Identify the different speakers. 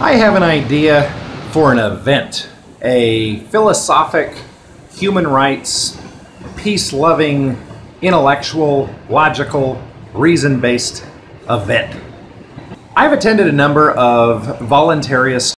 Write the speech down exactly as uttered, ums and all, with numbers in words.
Speaker 1: I have an idea for an event, a philosophic, human rights, peace-loving, intellectual, logical, reason-based event. I've attended a number of voluntarist